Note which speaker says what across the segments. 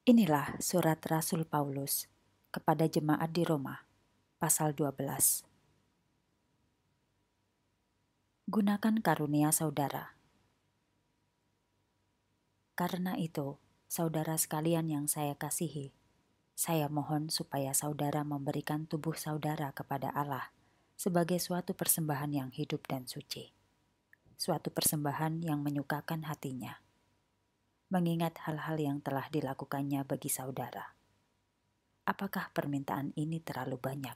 Speaker 1: Inilah surat Rasul Paulus kepada jemaat di Roma, pasal 12. Gunakan karunia saudara. Karena itu, saudara sekalian yang saya kasihi, saya mohon supaya saudara memberikan tubuh saudara kepada Allah sebagai suatu persembahan yang hidup dan suci, suatu persembahan yang menyukakan hatinya, mengingat hal-hal yang telah dilakukannya bagi saudara. Apakah permintaan ini terlalu banyak?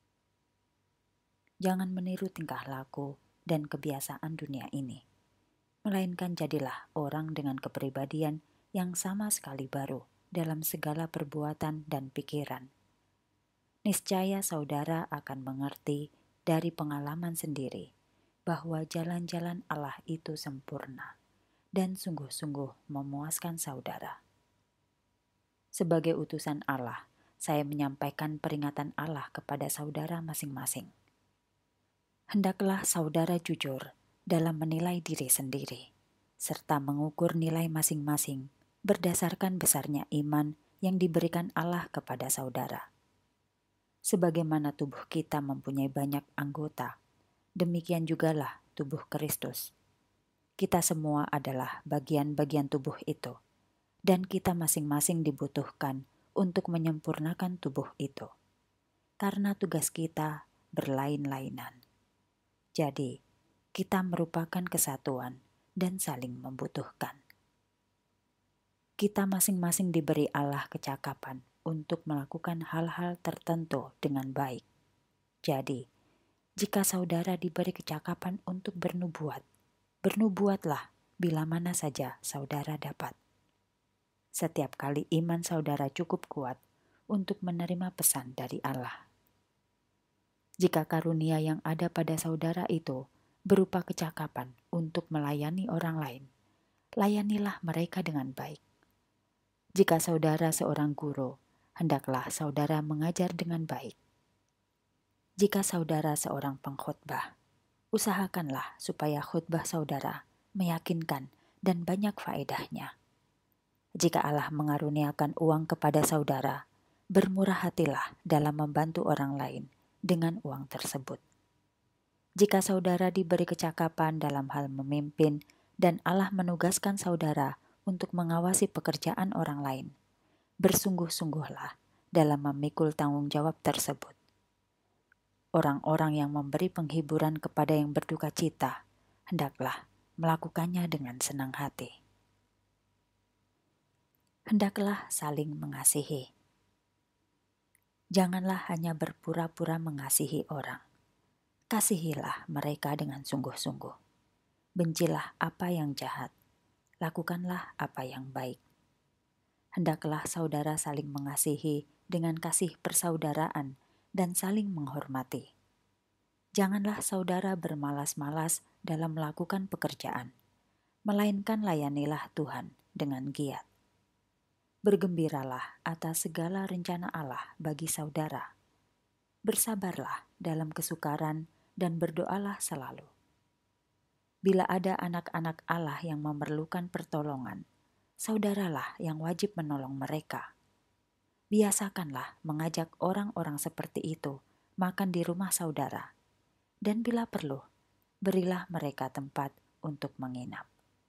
Speaker 1: Jangan meniru tingkah laku dan kebiasaan dunia ini, melainkan jadilah orang dengan kepribadian yang sama sekali baru dalam segala perbuatan dan pikiran. Niscaya saudara akan mengerti dari pengalaman sendiri bahwa jalan-jalan Allah itu sempurna dan sungguh-sungguh memuaskan saudara. Sebagai utusan Allah, saya menyampaikan peringatan Allah kepada saudara masing-masing. Hendaklah saudara jujur dalam menilai diri sendiri, serta mengukur nilai masing-masing berdasarkan besarnya iman yang diberikan Allah kepada saudara. Sebagaimana tubuh kita mempunyai banyak anggota, demikian jugalah tubuh Kristus. Kita semua adalah bagian-bagian tubuh itu, dan kita masing-masing dibutuhkan untuk menyempurnakan tubuh itu, karena tugas kita berlain-lainan. Jadi, kita merupakan kesatuan dan saling membutuhkan. Kita masing-masing diberi Allah kecakapan untuk melakukan hal-hal tertentu dengan baik. Jadi, jika saudara diberi kecakapan untuk bernubuat, bernubuatlah bila mana saja saudara dapat. Setiap kali iman saudara cukup kuat untuk menerima pesan dari Allah. Jika karunia yang ada pada saudara itu berupa kecakapan untuk melayani orang lain, layanilah mereka dengan baik. Jika saudara seorang guru, hendaklah saudara mengajar dengan baik. Jika saudara seorang pengkhotbah, usahakanlah supaya khotbah saudara meyakinkan dan banyak faedahnya. Jika Allah mengaruniakan uang kepada saudara, bermurah hatilah dalam membantu orang lain dengan uang tersebut. Jika saudara diberi kecakapan dalam hal memimpin dan Allah menugaskan saudara untuk mengawasi pekerjaan orang lain, bersungguh-sungguhlah dalam memikul tanggung jawab tersebut. Orang-orang yang memberi penghiburan kepada yang berduka cita, hendaklah melakukannya dengan senang hati. Hendaklah saling mengasihi. Janganlah hanya berpura-pura mengasihi orang. Kasihilah mereka dengan sungguh-sungguh. Bencilah apa yang jahat. Lakukanlah apa yang baik. Hendaklah saudara saling mengasihi dengan kasih persaudaraan dan saling menghormati. Janganlah saudara bermalas-malas dalam melakukan pekerjaan, melainkan layanilah Tuhan dengan giat. Bergembiralah atas segala rencana Allah bagi saudara. Bersabarlah dalam kesukaran dan berdoalah selalu. Bila ada anak-anak Allah yang memerlukan pertolongan, saudaralah yang wajib menolong mereka. Biasakanlah mengajak orang-orang seperti itu makan di rumah saudara, dan bila perlu, berilah mereka tempat untuk menginap.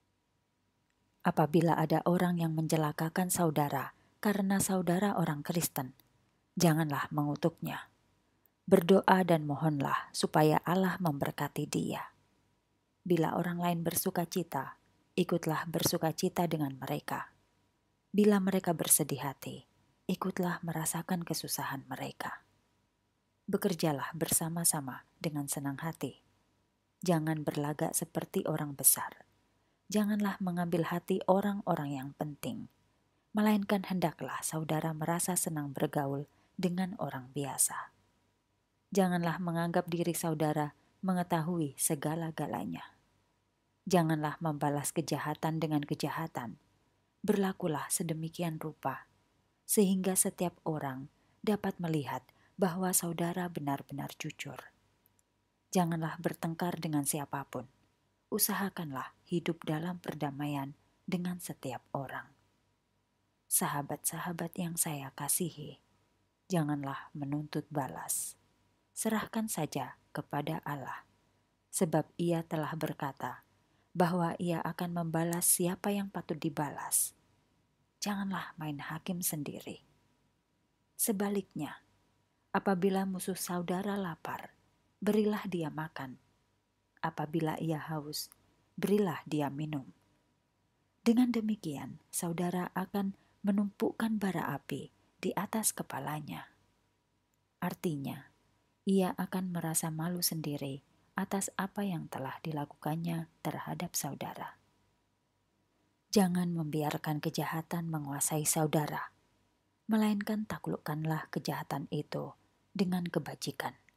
Speaker 1: Apabila ada orang yang mencelakakan saudara karena saudara orang Kristen, janganlah mengutuknya. Berdoa dan mohonlah supaya Allah memberkati dia. Bila orang lain bersuka cita, ikutlah bersuka cita dengan mereka. Bila mereka bersedih hati, ikutlah merasakan kesusahan mereka. Bekerjalah bersama-sama dengan senang hati. Jangan berlagak seperti orang besar. Janganlah mengambil hati orang-orang yang penting, melainkan hendaklah saudara merasa senang bergaul dengan orang biasa. Janganlah menganggap diri saudara mengetahui segala-galanya. Janganlah membalas kejahatan dengan kejahatan. Berlakulah sedemikian rupa, sehingga setiap orang dapat melihat bahwa saudara benar-benar jujur. Janganlah bertengkar dengan siapapun. Usahakanlah hidup dalam perdamaian dengan setiap orang. Sahabat-sahabat yang saya kasihi, janganlah menuntut balas. Serahkan saja kepada Allah, sebab Ia telah berkata bahwa Ia akan membalas siapa yang patut dibalas. Janganlah main hakim sendiri. Sebaliknya, apabila musuh saudara lapar, berilah dia makan. Apabila ia haus, berilah dia minum. Dengan demikian, saudara akan menumpukkan bara api di atas kepalanya. Artinya, ia akan merasa malu sendiri atas apa yang telah dilakukannya terhadap saudara. Jangan membiarkan kejahatan menguasai saudara, melainkan taklukkanlah kejahatan itu dengan kebajikan.